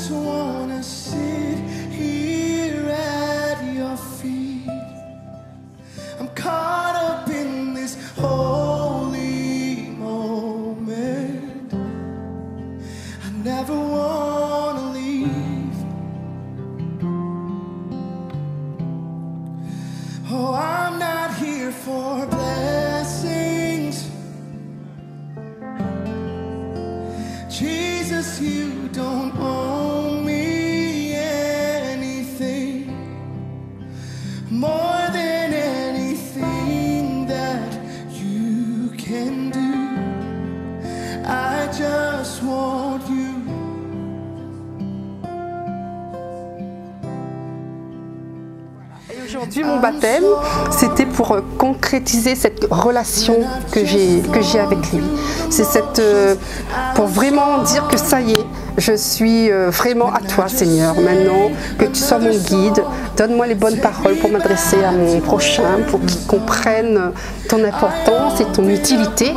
just wanna sit here at your feet. I'm caught up in this holy moment. I never wanna leave. Oh, I'm not here for blessings. Jesus, you don't owe me anything more than anything that you can do. I just want you. Aujourd'hui, mon baptême, c'était pour concrétiser cette relation que j'ai avec lui. C'est pour vraiment dire que ça y est, je suis vraiment à toi, Seigneur. Maintenant, que tu sois mon guide, donne-moi les bonnes paroles pour m'adresser à mon prochain, pour qu'il comprenne ton importance et ton utilité.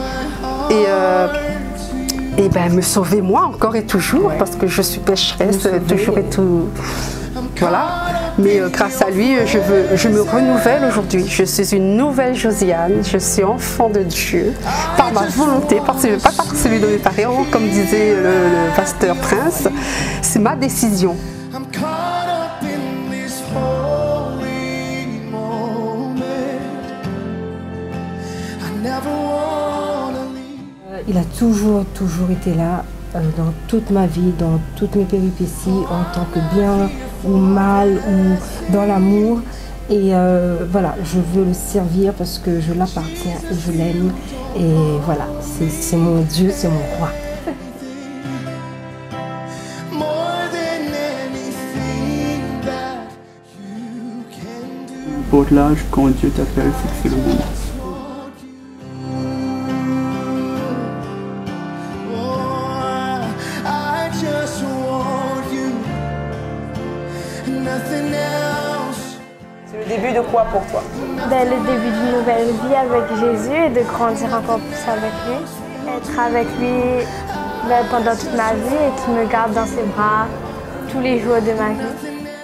Et me sauver moi encore et toujours, parce que je suis pécheresse toujours et tout. Voilà. Mais grâce à lui, je me renouvelle aujourd'hui. Je suis une nouvelle Josiane, je suis enfant de Dieu, par ma volonté, pas par celui de mes parents, comme disait le pasteur Prince. C'est ma décision. Il a toujours été là dans toute ma vie, dans toutes mes péripéties, en tant que bien ou mal ou dans l'amour. Et voilà, je veux le servir parce que je l'appartiens et je l'aime. Et voilà, c'est mon Dieu, c'est mon roi. Pour l'âge, quand Dieu t'appelle, c'est le moment. C'est le début de quoi pour toi? Le début d'une nouvelle vie avec Jésus et de grandir encore plus avec lui. Être avec lui pendant toute ma vie et qu'il me garde dans ses bras tous les jours de ma vie.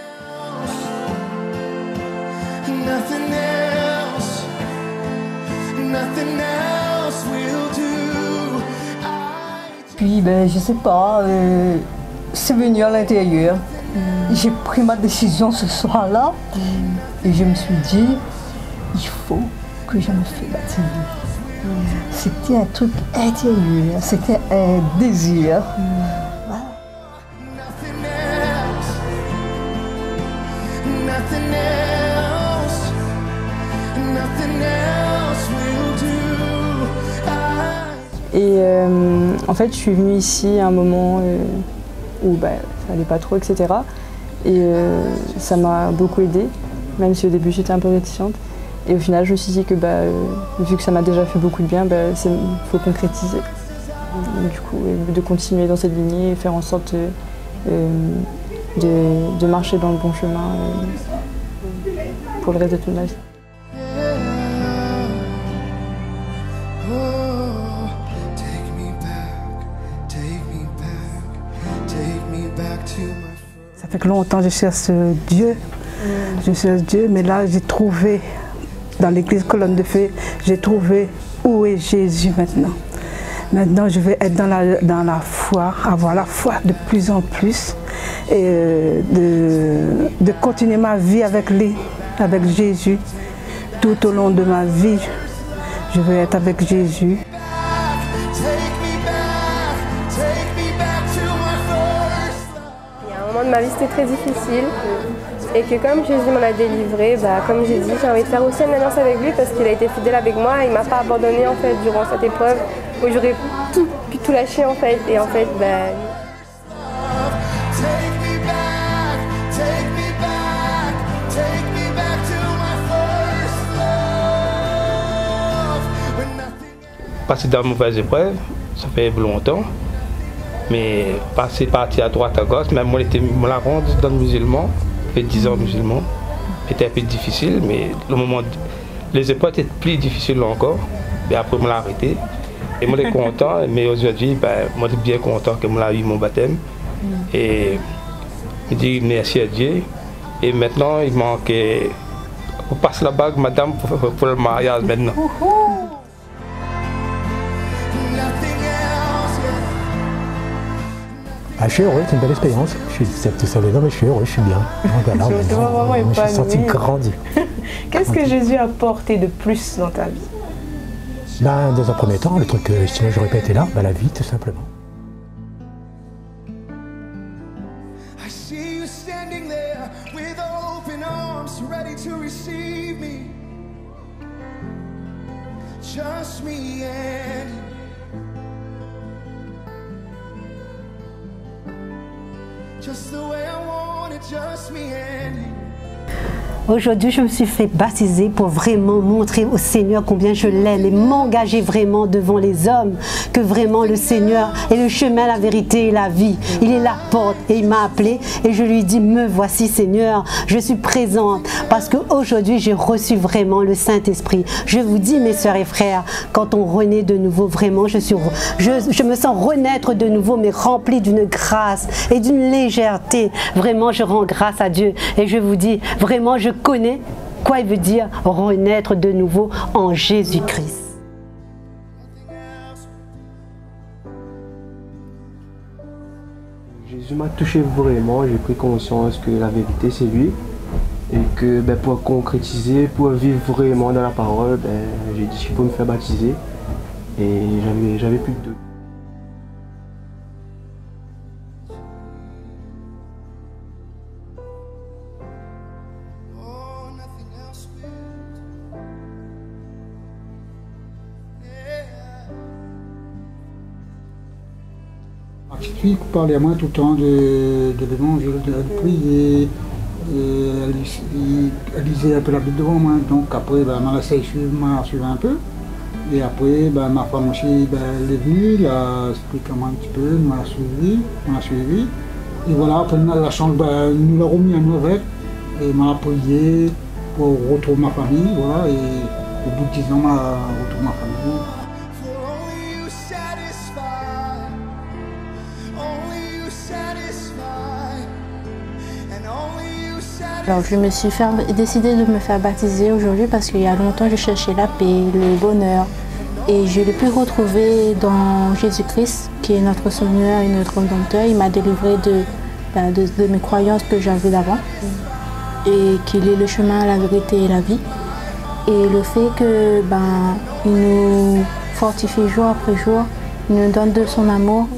Puis, je sais pas, c'est venu à l'intérieur. J'ai pris ma décision ce soir-là et je me suis dit, il faut que je me fasse baptiser. C'était un truc intérieur, c'était un désir. Voilà. Et en fait, je suis venue ici à un moment où ça n'allait pas trop, etc. Et ça m'a beaucoup aidée, même si au début j'étais un peu réticente. Et au final, je me suis dit que vu que ça m'a déjà fait beaucoup de bien, il faut concrétiser. Donc, du coup, de continuer dans cette lignée et faire en sorte de marcher dans le bon chemin pour le reste de toute ma vie. Ça fait que longtemps que je cherche Dieu. Je cherche Dieu, mais là j'ai trouvé, dans l'église Colonne de Feu, j'ai trouvé où est Jésus maintenant. Maintenant je vais être dans la foi, avoir la foi de plus en plus et de continuer ma vie avec lui, avec Jésus. Tout au long de ma vie, je vais être avec Jésus. À un moment de ma vie, c'était très difficile. Et que comme Jésus m'en a délivré, comme j'ai dit, j'ai envie de faire aussi une alliance avec lui parce qu'il a été fidèle avec moi. Il ne m'a pas abandonné en fait durant cette épreuve où j'aurais pu tout lâcher en fait. Et en fait, passer dans de mauvaises épreuves, ça fait longtemps. Mais passer partir à droite, à gauche, même moi, je la ronde dans le musulman, fait 10 ans musulman. C'était un peu difficile, mais les épreuves étaient plus difficiles encore. Et après, je l'ai arrêté. Et moi, je suis content, mais aujourd'hui, moi, je suis bien content que je l'ai eu mon baptême. Et Il dit merci à Dieu. Et maintenant, il manquait. On passe la bague, madame, pour le mariage maintenant. Ah, je suis heureux, c'est une belle expérience. Je suis tout seul dedans, mais je suis heureux, je suis bien. Voilà, Je dois vraiment je me suis senti épanoui. grandi. Qu'est-ce que Jésus a apporté de plus dans ta vie? Ben, dans un premier temps, le truc que sinon j'aurais pas été là, ben, la vie tout simplement. I see you standing there with open arms, ready to receive me. Just me and you. Just the way I want it, just me and you. Aujourd'hui, je me suis fait baptiser pour vraiment montrer au Seigneur combien je l'aime et m'engager vraiment devant les hommes, que vraiment le Seigneur est le chemin, la vérité et la vie. Il est la porte et il m'a appelé et je lui dis, me voici Seigneur, je suis présente parce qu'aujourd'hui, j'ai reçu vraiment le Saint-Esprit. Je vous dis, mes sœurs et frères, quand on renaît de nouveau, vraiment, je me sens renaître de nouveau, mais remplie d'une grâce et d'une légèreté. Vraiment, je rends grâce à Dieu et je vous dis, vraiment, je connais quoi il veut dire renaître de nouveau en Jésus-Christ. Jésus m'a touché vraiment, j'ai pris conscience que la vérité c'est lui et que pour concrétiser, pour vivre vraiment dans la parole, j'ai dit qu'il faut me faire baptiser et j'avais plus de doute. Qui parlait à moi tout le temps de l'évangile, de prier, elle lisait un peu la Bible devant moi, donc après m'a suivi un peu, et après ma femme aussi elle est venue, elle a expliqué un petit peu, m'a suivi, et voilà, après la chance, nous l'a remis à nous avec, et m'a prié pour retrouver ma famille, voilà, et au bout de 10 ans, m'a retrouvé ma famille. Alors je me suis décidé de me faire baptiser aujourd'hui parce qu'il y a longtemps je cherchais la paix, le bonheur et je l'ai pu retrouver dans Jésus-Christ qui est notre Seigneur et notre Rédempteur. Il m'a délivré de mes croyances que j'avais d'avant et qu'il est le chemin, la vérité et la vie. Et le fait que il nous fortifie jour après jour, il nous donne de son amour.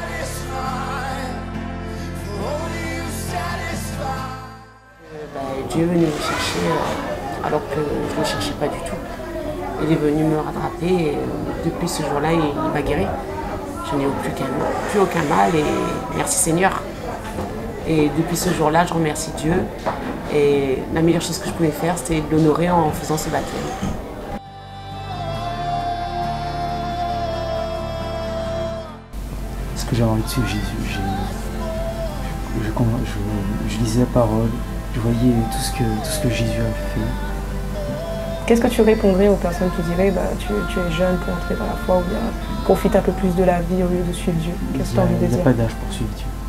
Dieu est venu me chercher alors que je ne le cherchais pas du tout. Il est venu me rattraper et depuis ce jour-là, il m'a guéri. Je n'ai plus aucun mal et merci Seigneur. Et depuis ce jour-là, je remercie Dieu. Et la meilleure chose que je pouvais faire, c'était de l'honorer en faisant ce baptême. Ce que j'ai envie de suivre Jésus, je lisais la parole. Je voyais tout ce que Jésus a fait. Qu'est-ce que tu répondrais aux personnes qui diraient tu es jeune pour entrer dans la foi ou bien profite un peu plus de la vie au lieu de suivre Dieu? Qu'est-ce que tu as envie de dire? Il n'y a pas d'âge pour suivre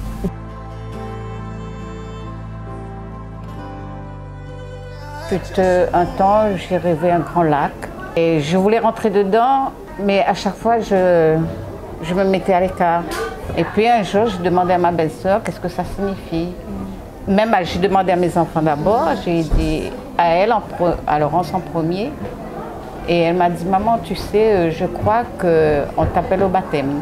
Dieu. Un temps, j'ai rêvé un grand lac et je voulais rentrer dedans, mais à chaque fois, je me mettais à l'écart. Et puis un jour, je demandais à ma belle-sœur qu'est-ce que ça signifie. Même j'ai demandé à mes enfants d'abord, j'ai dit à elle, à Laurence en premier, et elle m'a dit, maman, tu sais, je crois qu'on t'appelle au baptême.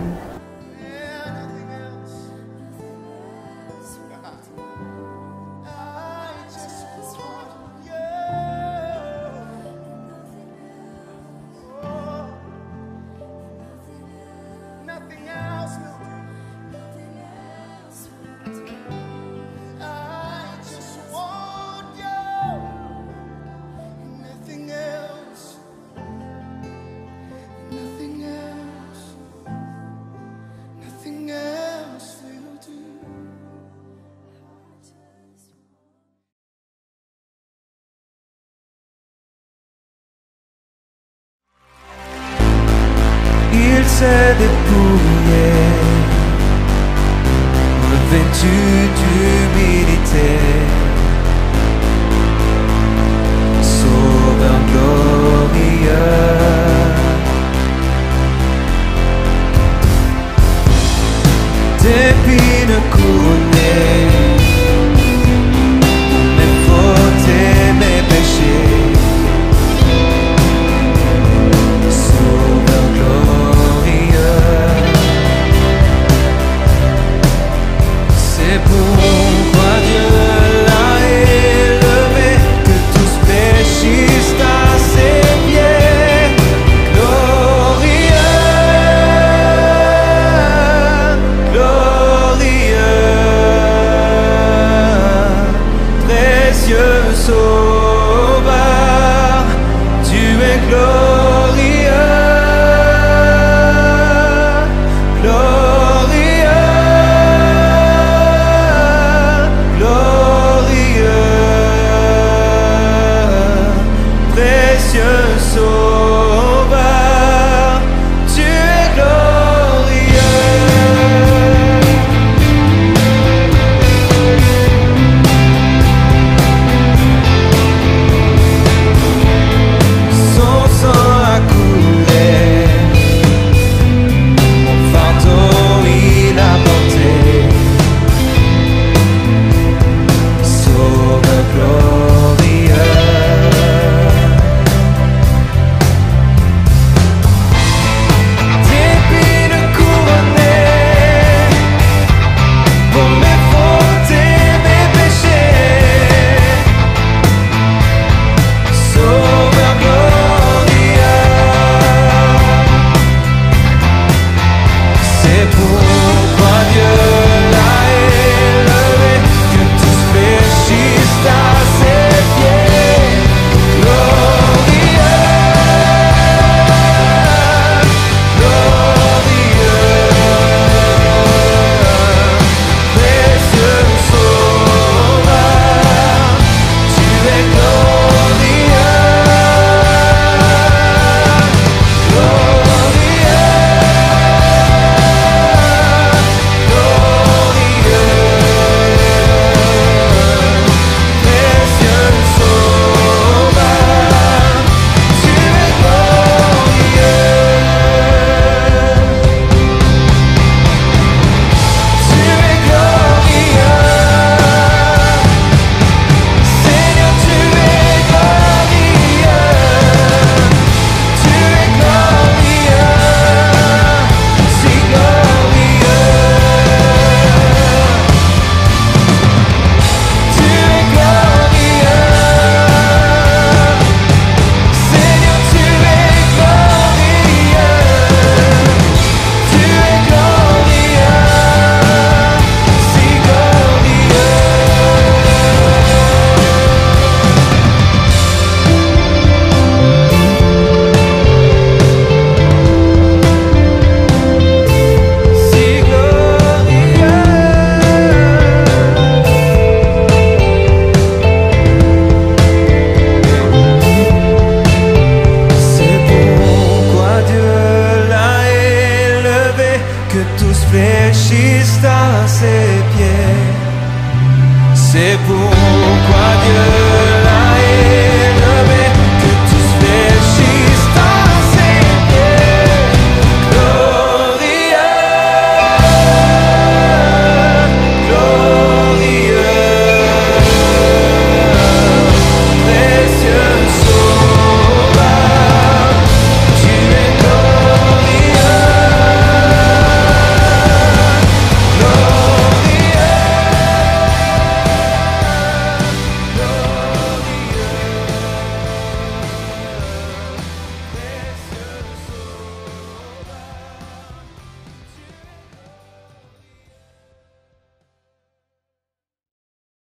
Il s'est dépouillé, revêtu d'humilité. vérité. Sauveur glorieux, d'épines couronnées, mes fautes et mes péchés. Sauveur glorieux, c'est pourquoi Dieu l'a élevé, que tous fléchissent à ses pieds. Glorieux, glorieux, précieux Sauveur, tu es glorieux, glorieux, glorieux, précieux Sauveur, tu es glorieux. Son sang a coulé, mon fardeau il a porté. Sauveur glorieux, d'épines couronnées, pour mes fautes et mes péchés. Sauveur glorieux, c'est pourquoi Dieu l'a élevé, que tous fléchissent à ses pieds. Glorieux, glorieux, précieux Sauveur, tu es glorieux, glorieux, glorieux, précieux Sauveur, tu es glorieux, tu es glorieux, Seigneur, tu es glorieux, tu es glorieux, si glorieux, tu es glorieux, Seigneur, tu es glorieux, tu es glorieux, si glorieux. Si glorieux, c'est pourquoi Dieu l'a élevé, que tous fléchissent à ses pieds. C'est pour